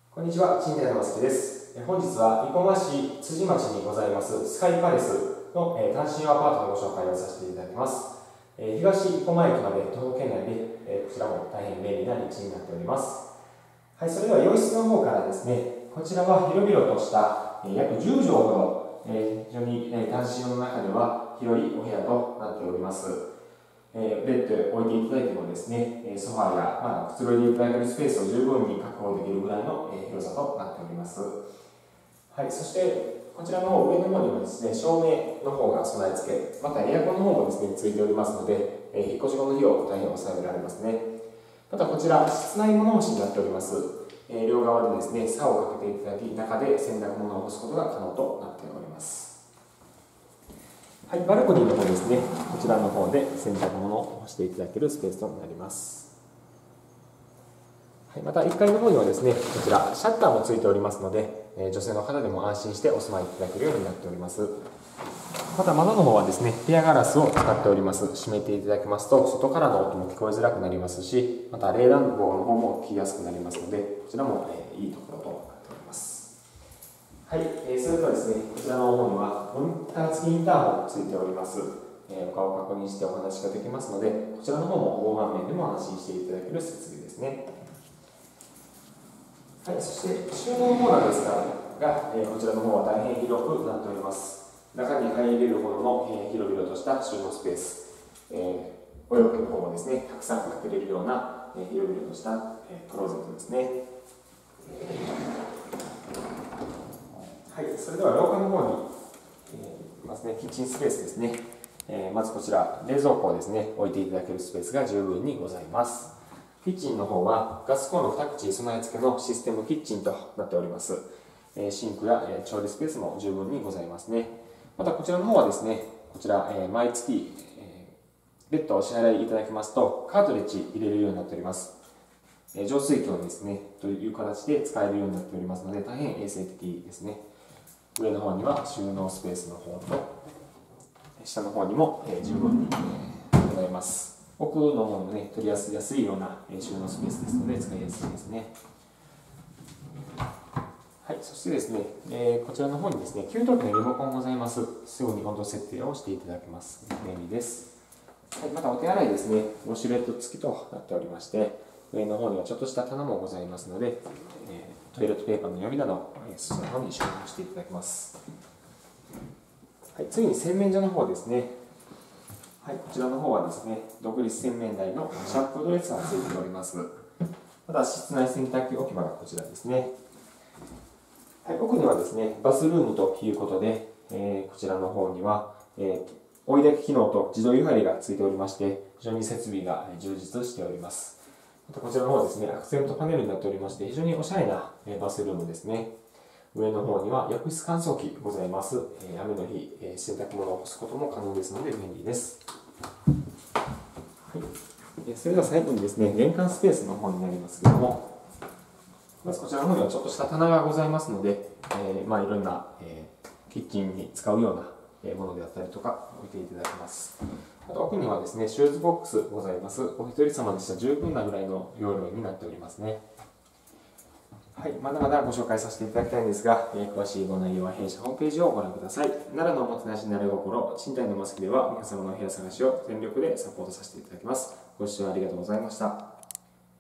こんにちは、新谷正樹です。本日は生駒市辻町にございますスカイパレスの単身アパートのご紹介をさせていただきます。東生駒駅まで徒歩圏内でこちらも大変便利な立地になっております。はい、それでは洋室の方からですね、こちらは広々とした約10畳ほど非常に単身用の中では広いお部屋となっております。ベッドを置いていただいてもですね、ソファーや、くつろいでいただけるスペースを十分に確保できるぐらいの広さとなっております。はい、そしてこちらの上の方にはですね、照明の方が備え付け、またエアコンの方もですね、ついておりますので、引っ越し後の費用を大変抑えられますね。またこちら、室内物干しになっております。両側でですね、竿をかけていただき、中で洗濯物を干すことが可能となっております。はい、バルコニーの方ですね、こちらの方で洗濯物を干していただけるスペースとなります。はい、また1階の方にはですね、こちらシャッターもついておりますので、女性の方でも安心してお住まいいただけるようになっております。また窓の方はですね、ペアガラスを使っております。閉めていただきますと、外からの音も聞こえづらくなりますし、また冷暖房の方も聞きやすくなりますので、こちらもいいところとなっております。はい、それではですね、こちらの方にはモニター付きインターホンもついております。お顔を確認してお話ができますので、こちらの方も防犯面でも安心していただける設備ですね。はい、そして収納の方なんですが、こちらの方は大変広くなっております。中に入れるほどの広々とした収納スペース、お洋服の方もですね、たくさんかけれるような広々としたクローゼットですね。はい、それでは廊下の方に、ますね、キッチンスペースですね。まずこちら、冷蔵庫をですね、置いていただけるスペースが十分にございます。キッチンの方はガスコンロ2口備え付けのシステムキッチンとなっております。シンクや調理スペースも十分にございますね。またこちらの方はですね、こちら毎月別途お支払いいただきますとカートリッジ入れるようになっております。浄水器をですね、という形で使えるようになっておりますので、大変衛生的ですね。上の方には収納スペースの方と、下の方にも十分にございます。奥の方もね、取りやすいような収納スペースですので、使いやすいですね。はい、そしてですね、こちらの方にですね、給湯器のリモコンございます。すぐに温度設定をしていただけます。便利です。はい、またお手洗いですね、ウォシュレット付きとなっておりまして、上の方にはちょっとした棚もございますので、トイレットペーパーの予備など、そちらの方に収納していただきます。はい、次に洗面所の方ですね。はい、こちらの方はですね、独立洗面台のシャンプードレッサーがついております。また室内洗濯機置き場がこちらですね。はい、奥にはですね、バスルームということで、こちらの方には、追い焚き機能と自動湯張りがついておりまして、非常に設備が充実しております。またこちらの方はですね、アクセントパネルになっておりまして、非常におしゃれなバスルームですね。上の方には浴室乾燥機ございます。雨の日、洗濯物を干すことも可能ですので便利です。はい、それでは最後にですね、玄関スペースの方になりますけども、まずこちらの方にはちょっとした棚がございますので、いろんな、キッチンに使うようなものであったりとか置いていただきます。あと奥にはですね、シューズボックスございます。お一人様でしたら十分なぐらいの容量になっておりますね。はい、まだまだご紹介させていただきたいんですが、詳しいご内容は弊社ホームページをご覧ください。奈良のおもてなし慣れ心、賃貸のマスクでは皆様の部屋探しを全力でサポートさせていただきます。ご視聴ありがとうございました。